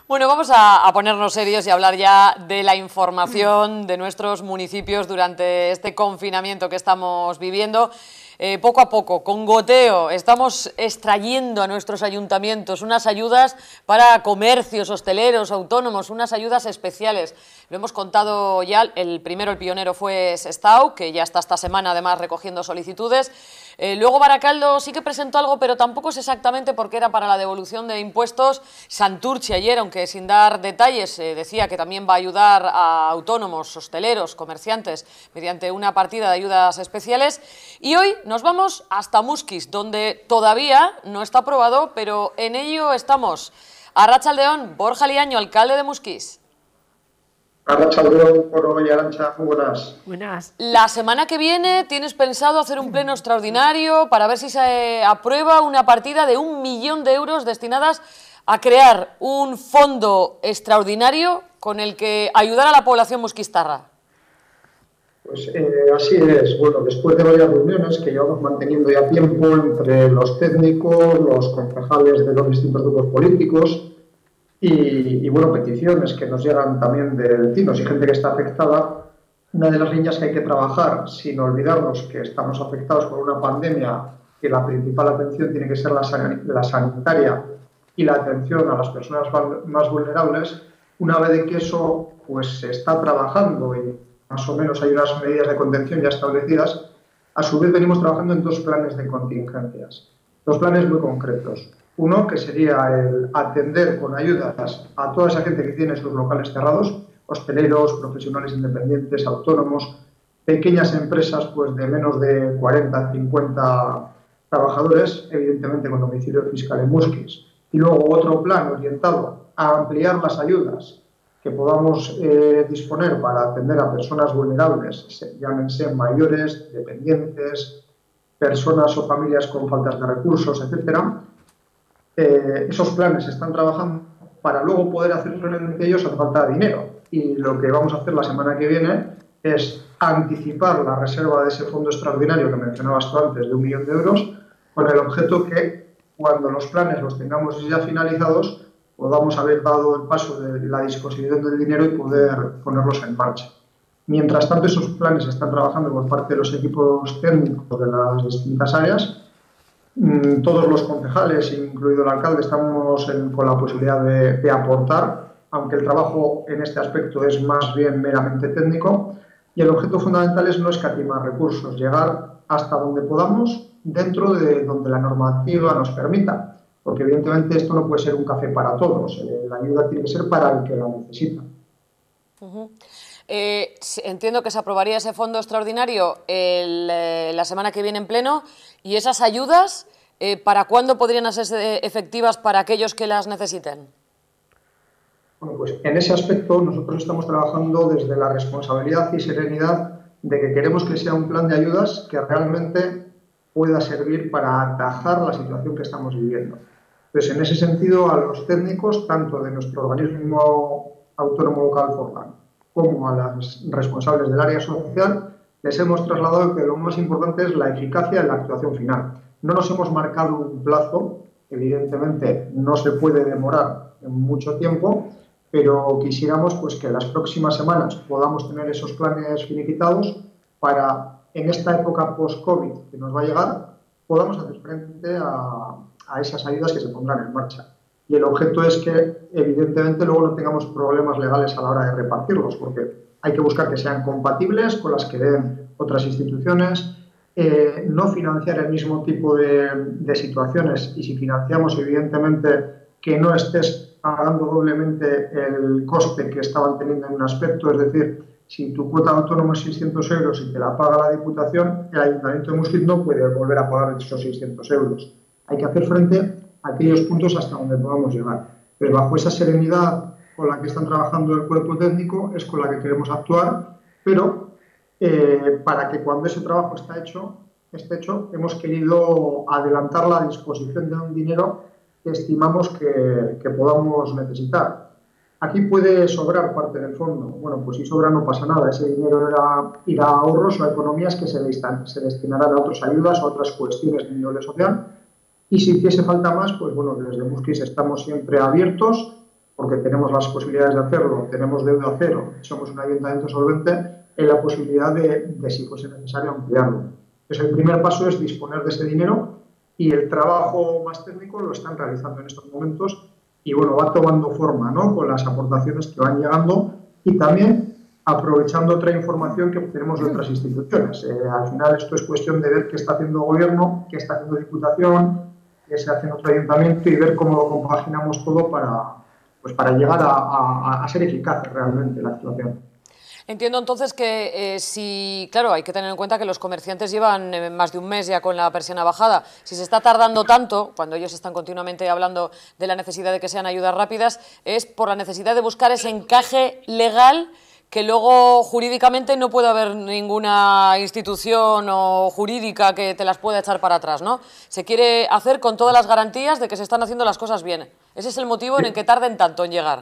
Bueno, vamos a ponernos serios y hablar ya de la información de nuestros municipios durante este confinamiento que estamos viviendo. Poco a poco, con goteo, estamos extrayendo a nuestros ayuntamientos unas ayudas para comercios, hosteleros, autónomos, unas ayudas especiales. Lo hemos contado ya, el pionero fue Sestao, que ya está esta semana además recogiendo solicitudes. Luego Baracaldo sí que presentó algo, pero tampoco es exactamente porque era para la devolución de impuestos. Santurchi ayer, aunque sin dar detalles, decía que también va a ayudar a autónomos, hosteleros, comerciantes, mediante una partida de ayudas especiales. Y hoy nos vamos hasta Muskiz, donde todavía no está aprobado, pero en ello estamos. Arratsaldeon, Borja Liaño, alcalde de Muskiz. Arratsaldeon, Coro y Arantxa, muy buenas. Buenas. La semana que viene tienes pensado hacer un pleno extraordinario para ver si se aprueba una partida de 1 millón de euros destinadas a crear un fondo extraordinario con el que ayudar a la población musquistarra. Pues así es. Bueno, después de varias reuniones que llevamos manteniendo ya tiempo entre los técnicos, los concejales de los distintos grupos políticos y bueno, peticiones que nos llegan también de vecinos y gente que está afectada, una de las líneas que hay que trabajar, sin olvidarnos que estamos afectados por una pandemia, que la principal atención tiene que ser la sanitaria y la atención a las personas más vulnerables. Una vez que eso pues se está trabajando y más o menos hay unas medidas de contención ya establecidas, a su vez venimos trabajando en 2 planes de contingencias, 2 planes muy concretos. Uno que sería el atender con ayudas a toda esa gente que tiene sus locales cerrados, hosteleros, profesionales independientes, autónomos, pequeñas empresas pues de menos de 40, 50 trabajadores, evidentemente con domicilio fiscal en Muskiz. Y luego otro plan orientado a ampliar las ayudas que podamos disponer para atender a personas vulnerables, llámense mayores, dependientes, personas o familias con faltas de recursos, etcétera. Esos planes se están trabajando para luego poder hacer frente a ellos hace falta dinero. Y lo que vamos a hacer la semana que viene es anticipar la reserva de ese fondo extraordinario que mencionabas tú antes de 1 millón de euros, con el objeto que cuando los planes los tengamos ya finalizados podamos haber dado el paso de la disposición del dinero y poder ponerlos en marcha. Mientras tanto, esos planes se están trabajando por parte de los equipos técnicos de las distintas áreas. Todos los concejales, incluido el alcalde, estamos con la posibilidad de aportar, aunque el trabajo en este aspecto es más bien meramente técnico, y el objeto fundamental es no escatimar recursos, llegar hasta donde podamos dentro de donde la normativa nos permita, porque evidentemente esto no puede ser un café para todos, la ayuda tiene que ser para el que la necesita. Entiendo que se aprobaría ese fondo extraordinario la semana que viene en pleno, y esas ayudas, ¿para cuándo podrían ser efectivas para aquellos que las necesiten? Bueno, pues en ese aspecto nosotros estamos trabajando desde la responsabilidad y serenidad de que queremos que sea un plan de ayudas que realmente pueda servir para atajar la situación que estamos viviendo. Entonces, en ese sentido, a los técnicos, tanto de nuestro organismo autónomo local Forlan, como a los responsables del área social, les hemos trasladado que lo más importante es la eficacia en la actuación final. No nos hemos marcado un plazo, evidentemente no se puede demorar en mucho tiempo, pero quisiéramos pues, que en las próximas semanas podamos tener esos planes finiquitados para, en esta época post-COVID que nos va a llegar, podamos hacer frente a esas ayudas que se pondrán en marcha. Y el objeto es que, evidentemente, luego no tengamos problemas legales a la hora de repartirlos, porque hay que buscar que sean compatibles con las que den otras instituciones, no financiar el mismo tipo de situaciones, y si financiamos, evidentemente, que no estés pagando doblemente el coste que estaban teniendo en un aspecto, es decir, si tu cuota de autónomo es 600 euros y te la paga la Diputación, el Ayuntamiento de Muskiz no puede volver a pagar esos 600 euros. Hay que hacer frente a aquellos puntos hasta donde podamos llegar. Pero bajo esa serenidad con la que están trabajando el cuerpo técnico es con la que queremos actuar, pero para que cuando ese trabajo esté hecho, hemos querido adelantar la disposición de un dinero que estimamos que podamos necesitar. Aquí puede sobrar parte del fondo. Bueno, pues si sobra no pasa nada. Ese dinero irá a ahorros o a economías que se destinarán a otras ayudas, a otras cuestiones de índole social. Y si hiciese falta más, pues bueno, desde Muskiz estamos siempre abiertos porque tenemos las posibilidades de hacerlo, tenemos deuda cero, somos un ayuntamiento solvente, en la posibilidad de si fuese necesario, ampliarlo. Entonces, el primer paso es disponer de ese dinero y el trabajo más técnico lo están realizando en estos momentos y, bueno, va tomando forma, ¿no?, con las aportaciones que van llegando y también aprovechando otra información que obtenemos de otras instituciones. Al final, esto es cuestión de ver qué está haciendo el Gobierno, qué está haciendo Diputación, qué se hace en otro ayuntamiento y ver cómo lo compaginamos todo para llegar a ser eficaces realmente la actuación. Entiendo entonces que si, claro, hay que tener en cuenta que los comerciantes llevan más de un mes ya con la persiana bajada. Si se está tardando tanto, cuando ellos están continuamente hablando de la necesidad de que sean ayudas rápidas, es por la necesidad de buscar ese encaje legal que luego jurídicamente no puede haber ninguna institución o jurídica que te las pueda echar para atrás, ¿no? Se quiere hacer con todas las garantías de que se están haciendo las cosas bien. Ese es el motivo en el que tarden tanto en llegar.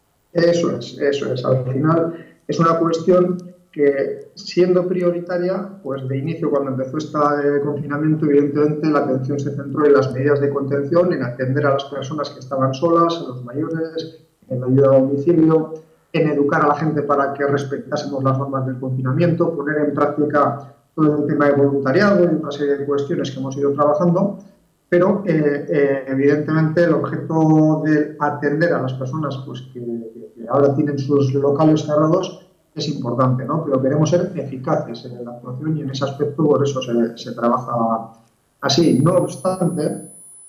Eso es. Al final es una cuestión que, siendo prioritaria, pues de inicio, cuando empezó este confinamiento, evidentemente la atención se centró en las medidas de contención, en atender a las personas que estaban solas, a los mayores, en la ayuda a domicilio, en educar a la gente para que respetásemos las normas del confinamiento, poner en práctica todo el tema de voluntariado y otra serie de cuestiones que hemos ido trabajando. Pero, evidentemente, el objeto de atender a las personas pues, que ahora tienen sus locales cerrados es importante, ¿no? Pero queremos ser eficaces en la actuación y en ese aspecto por eso se trabaja así. No obstante,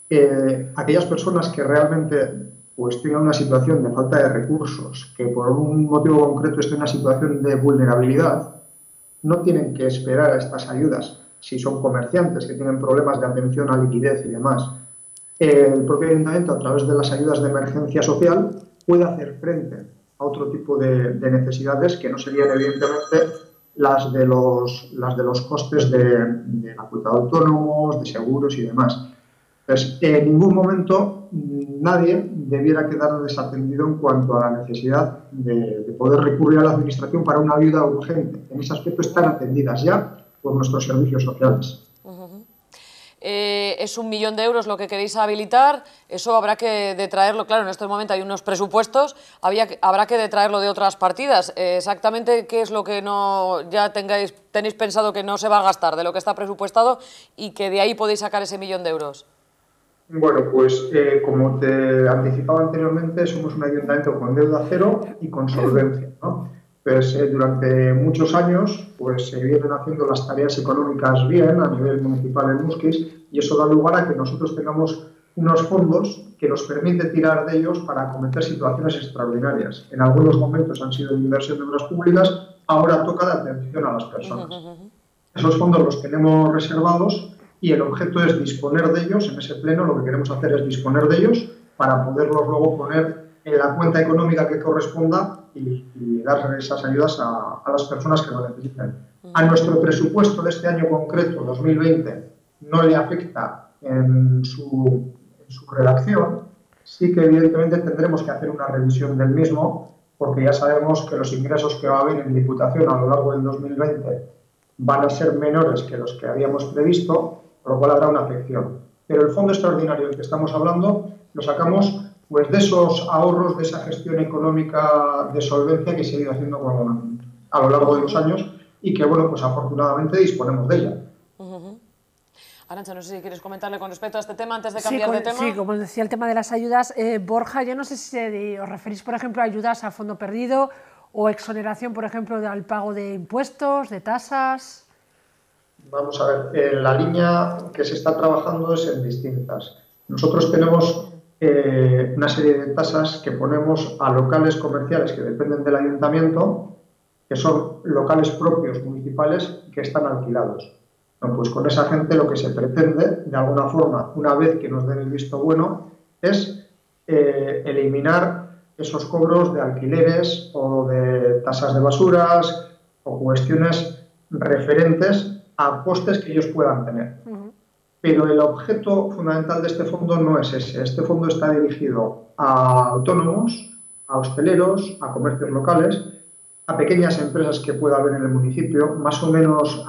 aquellas personas que realmente pues, tengan una situación de falta de recursos, que por un motivo concreto estén en una situación de vulnerabilidad, no tienen que esperar a estas ayudas. Si son comerciantes que tienen problemas de atención a liquidez y demás, el propio ayuntamiento, a través de las ayudas de emergencia social, puede hacer frente a otro tipo de necesidades que no serían, evidentemente, las de los costes de la cuota de autónomos, de seguros y demás. Entonces, en ningún momento nadie debiera quedar desatendido en cuanto a la necesidad de poder recurrir a la Administración para una ayuda urgente. En ese aspecto están atendidas ya por nuestros servicios sociales. Es 1 millón de euros lo que queréis habilitar, eso habrá que detraerlo, claro, en este momento hay unos presupuestos, habrá que detraerlo de otras partidas. Exactamente qué es lo que tenéis pensado que no se va a gastar de lo que está presupuestado y que de ahí podéis sacar ese 1 millón de euros. Bueno, pues como te anticipaba anteriormente, somos un ayuntamiento con deuda cero y con solvencia, ¿no? Pues durante muchos años pues, se vienen haciendo las tareas económicas bien a nivel municipal en Muskiz y eso da lugar a que nosotros tengamos unos fondos que nos permiten tirar de ellos para acometer situaciones extraordinarias. En algunos momentos han sido de inversión de obras públicas, ahora toca de atención a las personas. Esos fondos los tenemos reservados y el objeto es disponer de ellos. En ese pleno lo que queremos hacer es disponer de ellos para poderlos luego poner en la cuenta económica que corresponda y dar esas ayudas a las personas que lo necesitan. A nuestro presupuesto de este año concreto, 2020, no le afecta en su redacción. Sí que evidentemente tendremos que hacer una revisión del mismo, porque ya sabemos que los ingresos que va a haber en Diputación a lo largo del 2020 van a ser menores que los que habíamos previsto, por lo cual habrá una afección. Pero el fondo extraordinario del que estamos hablando lo sacamos pues de esos ahorros, de esa gestión económica de solvencia que se ha ido haciendo a lo largo de los años y que, bueno, pues afortunadamente disponemos de ella. Arantxa, no sé si quieres comentarle con respecto a este tema antes de cambiar de tema. Sí, como decía, el tema de las ayudas. Borja, yo no sé si os referís, por ejemplo, a ayudas a fondo perdido o exoneración, por ejemplo, al pago de impuestos, de tasas. Vamos a ver, la línea que se está trabajando es en distintas. Nosotros tenemos una serie de tasas que ponemos a locales comerciales que dependen del ayuntamiento, que son locales propios municipales que están alquilados. Bueno, pues con esa gente lo que se pretende, de alguna forma, una vez que nos den el visto bueno, es eliminar esos cobros de alquileres o de tasas de basuras o cuestiones referentes a costes que ellos puedan tener. Pero el objeto fundamental de este fondo no es ese. Este fondo está dirigido a autónomos, a hosteleros, a comercios locales, a pequeñas empresas que pueda haber en el municipio. Más o menos,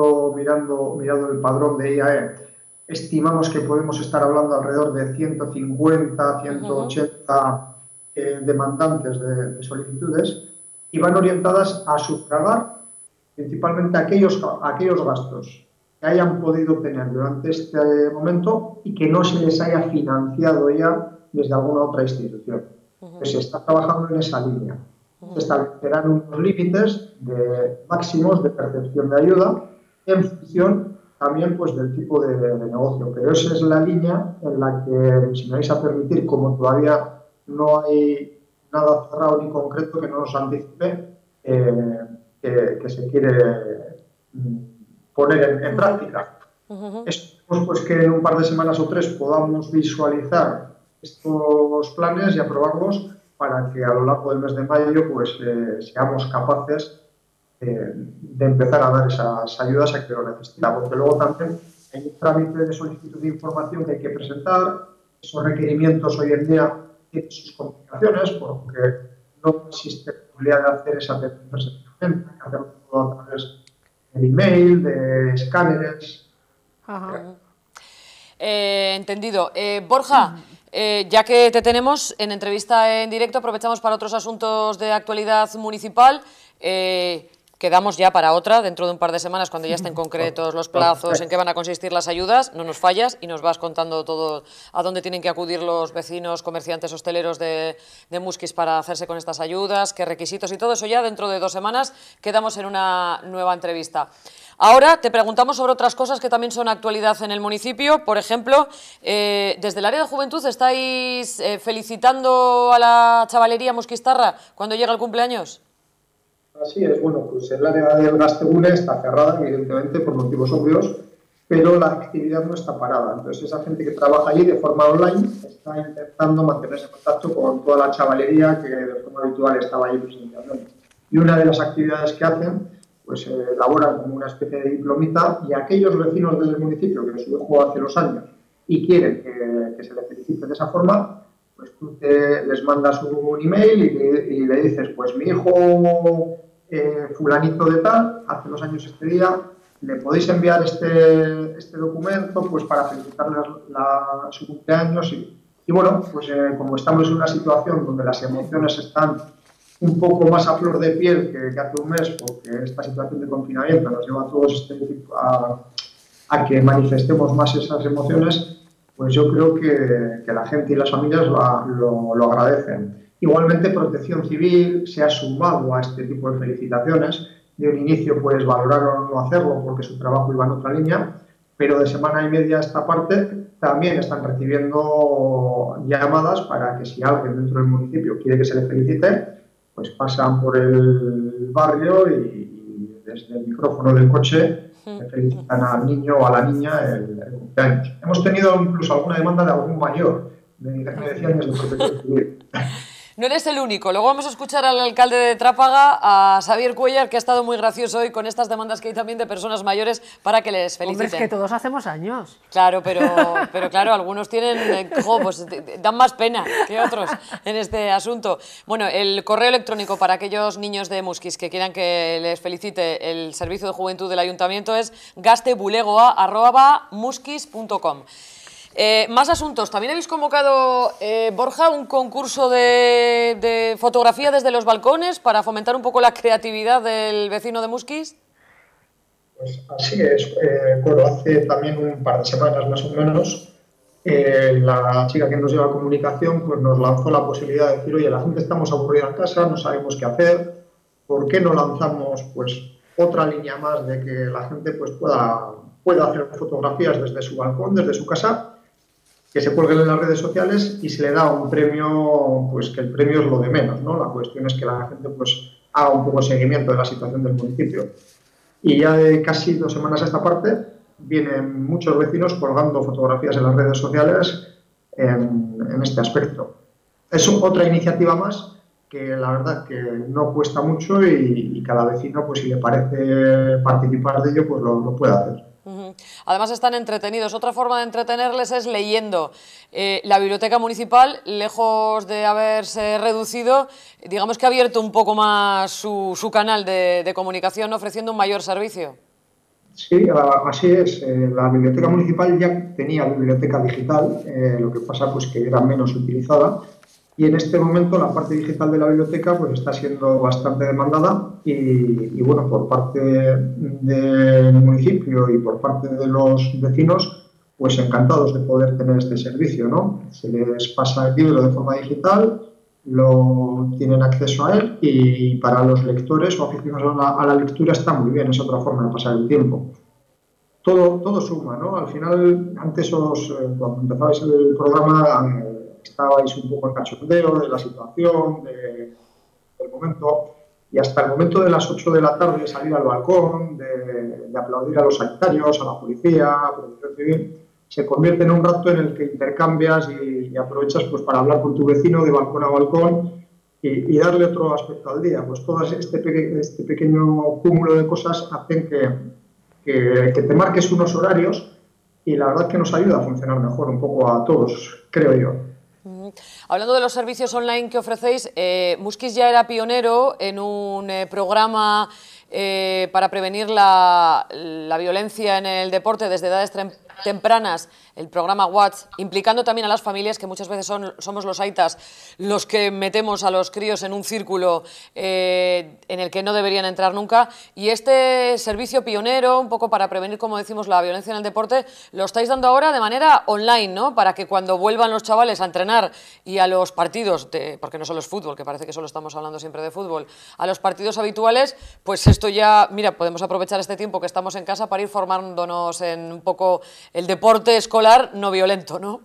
mirado el padrón de IAE, estimamos que podemos estar hablando alrededor de 150, 180 demandantes de solicitudes y van orientadas a sufragar principalmente aquellos gastos que hayan podido tener durante este momento y que no se les haya financiado ya desde alguna otra institución. Pues se está trabajando en esa línea. Se establecerán unos límites máximos de percepción de ayuda en función también pues, del tipo de negocio. Pero esa es la línea en la que, si me vais a permitir, como todavía no hay nada cerrado ni concreto que no nos anticipe, que se quiere poner en práctica. Esperemos pues, que en un par de semanas o 3 podamos visualizar estos planes y aprobarlos para que a lo largo del mes de mayo pues, seamos capaces de empezar a dar esas ayudas a quien lo necesita, porque luego también hay un trámite de solicitud de información que hay que presentar. Esos requerimientos hoy en día tienen sus complicaciones porque no existe posibilidad de hacer esa presentación, hay que hacerlo todo a través del email, de escáneres. Entendido. Borja, ya que te tenemos en entrevista en directo, aprovechamos para otros asuntos de actualidad municipal. Quedamos ya para otra, dentro de un par de semanas, cuando ya estén concretos los plazos en qué van a consistir las ayudas. No nos fallas y nos vas contando todo a dónde tienen que acudir los vecinos, comerciantes, hosteleros de Muskiz para hacerse con estas ayudas, qué requisitos y todo eso ya dentro de 2 semanas. Quedamos en una nueva entrevista. Ahora te preguntamos sobre otras cosas que también son actualidad en el municipio. Por ejemplo, desde el área de juventud estáis felicitando a la chavalería musquistarra cuando llega el cumpleaños. Así es, bueno, pues el área del Gaztegune está cerrada, evidentemente, por motivos obvios, pero la actividad no está parada. Entonces, esa gente que trabaja allí de forma online está intentando mantenerse en contacto con toda la chavalería que de forma habitual estaba allí presencialmente. Y una de las actividades que hacen, pues elaboran como una especie de diplomita, y aquellos vecinos del municipio que su hijo hace los años y quieren que se le felicite de esa forma, pues tú les mandas un email y le dices, pues mi hijo fulanito de tal, hace 2 años este día, le podéis enviar este documento pues para felicitarle su cumpleaños y bueno, pues como estamos en una situación donde las emociones están un poco más a flor de piel que hace un mes, porque esta situación de confinamiento nos lleva a todos a que manifestemos más esas emociones, pues yo creo que la gente y las familias lo agradecen. Igualmente, Protección Civil se ha sumado a este tipo de felicitaciones. De un inicio, pues valoraron no hacerlo porque su trabajo iba en otra línea, pero de semana y media a esta parte también están recibiendo llamadas para que si alguien dentro del municipio quiere que se le felicite, pues pasan por el barrio y desde el micrófono del coche felicitan al niño o a la niña el cumpleaños. Hemos tenido incluso alguna demanda de algún mayor de 10 años de Protección Civil. No eres el único. Luego vamos a escuchar al alcalde de Trápaga, a Xavier Cuellar, que ha estado muy gracioso hoy con estas demandas que hay también de personas mayores para que les feliciten. Hombre, es que todos hacemos años. Claro, pero claro, algunos tienen, pues dan más pena que otros en este asunto. Bueno, el correo electrónico para aquellos niños de Muskiz que quieran que les felicite el Servicio de Juventud del Ayuntamiento es gastebulegoa@muskiz.com. Más asuntos. También habéis convocado, Borja, un concurso de fotografía desde los balcones para fomentar un poco la creatividad del vecino de Muskiz. Pues así es. Bueno, hace también un par de semanas más o menos, la chica que nos lleva comunicación pues nos lanzó la posibilidad de decir, oye, la gente estamos aburrida en casa, no sabemos qué hacer, ¿por qué no lanzamos pues otra línea más de que la gente pues pueda hacer fotografías desde su balcón, desde su casa, que se cuelguen en las redes sociales y se le da un premio, pues que el premio es lo de menos, ¿no? La cuestión es que la gente pues haga un poco de seguimiento de la situación del municipio. Y ya de casi 2 semanas a esta parte vienen muchos vecinos colgando fotografías en las redes sociales en este aspecto. Es otra iniciativa más que la verdad que no cuesta mucho y cada vecino, pues si le parece participar de ello, pues lo puede hacer. Además están entretenidos. Otra forma de entretenerles es leyendo. La biblioteca municipal, lejos de haberse reducido, digamos que ha abierto un poco más su canal de comunicación, ofreciendo un mayor servicio. Sí, así es. La biblioteca municipal ya tenía biblioteca digital, lo que pasa pues que era menos utilizada Y en este momento la parte digital de la biblioteca pues está siendo bastante demandada y bueno, por parte del municipio y por parte de los vecinos, pues encantados de poder tener este servicio, ¿no? Se les pasa el libro de forma digital, lo tienen acceso a él y para los lectores o aficionados a la lectura está muy bien, es otra forma de pasar el tiempo. Todo suma, ¿no? Al final, antes cuando empezabais el programa, estabais un poco en cachondeo de la situación, del momento, y hasta el momento de las 8 de la tarde salir al balcón, de aplaudir a los sanitarios, a la policía, a la protección civil, se convierte en un rato en el que intercambias y aprovechas pues, para hablar con tu vecino de balcón a balcón y darle otro aspecto al día. Pues todo este pequeño cúmulo de cosas hacen que te marques unos horarios y la verdad que nos ayuda a funcionar mejor un poco a todos, creo yo. Hablando de los servicios online que ofrecéis, Muskis ya era pionero en un programa para prevenir la violencia en el deporte desde edades tempranas, el programa Watch, implicando también a las familias, que muchas veces somos los aitas los que metemos a los críos en un círculo en el que no deberían entrar nunca. Y este servicio pionero, un poco para prevenir, como decimos, la violencia en el deporte, lo estáis dando ahora de manera online, ¿no? Para que cuando vuelvan los chavales a entrenar y a los partidos, porque no solo es fútbol, que parece que solo estamos hablando siempre de fútbol, a los partidos habituales, pues esto ya, mira, podemos aprovechar este tiempo que estamos en casa para ir formándonos en un poco el deporte escolar no violento, ¿no?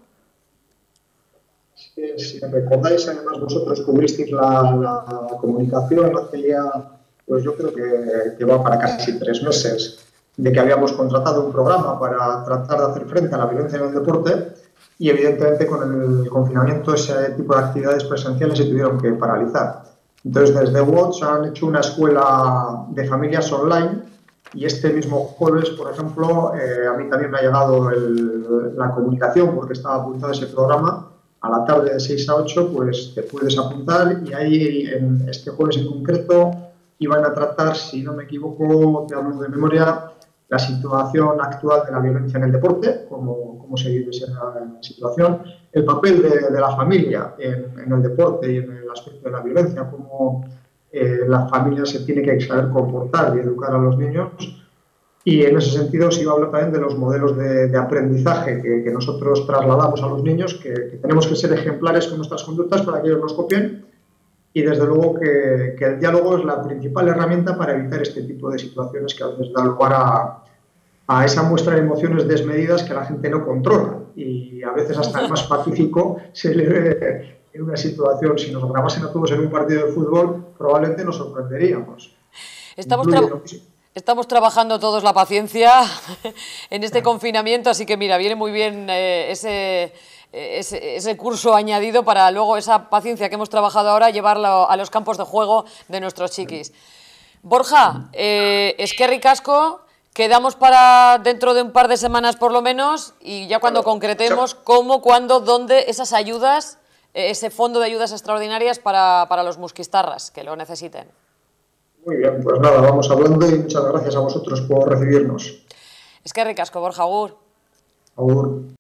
Si recordáis, además vosotros cubristeis la comunicación hace ya, pues yo creo que va para casi 3 meses, de que habíamos contratado un programa para tratar de hacer frente a la violencia en el deporte y evidentemente con el confinamiento ese tipo de actividades presenciales se tuvieron que paralizar. Entonces desde Watch han hecho una escuela de familias online. Y este mismo jueves, por ejemplo, a mí también me ha llegado la comunicación porque estaba apuntado ese programa. A la tarde de 6 a 8, pues te puedes apuntar y ahí, este jueves en concreto, iban a tratar, si no me equivoco, te hablo de memoria, la situación actual de la violencia en el deporte, cómo se vive esa situación, el papel de la familia en el deporte y en el aspecto de la violencia, cómo la familia se tiene que saber comportar y educar a los niños. Y en ese sentido se iba a hablar también de los modelos de aprendizaje que nosotros trasladamos a los niños, que tenemos que ser ejemplares con nuestras conductas para que ellos nos copien. Y desde luego que el diálogo es la principal herramienta para evitar este tipo de situaciones que a veces dan lugar a esa muestra de emociones desmedidas que la gente no controla. Y a veces hasta el más pacífico se le ve en una situación. Si nos grabasen a todos en un partido de fútbol, probablemente nos sorprenderíamos. Estamos trabajando todos la paciencia en este confinamiento, así que mira, viene muy bien ese curso añadido para luego esa paciencia que hemos trabajado ahora llevarlo a los campos de juego de nuestros chiquis. Borja, eskerrik asko, quedamos para dentro de un par de semanas por lo menos y ya cuando concretemos cómo, cuándo, dónde esas ayudas, ese fondo de ayudas extraordinarias para los musquistarras que lo necesiten. Muy bien, pues nada, vamos hablando y muchas gracias a vosotros por recibirnos. Eskerrik asko, Borja, agur. Agur.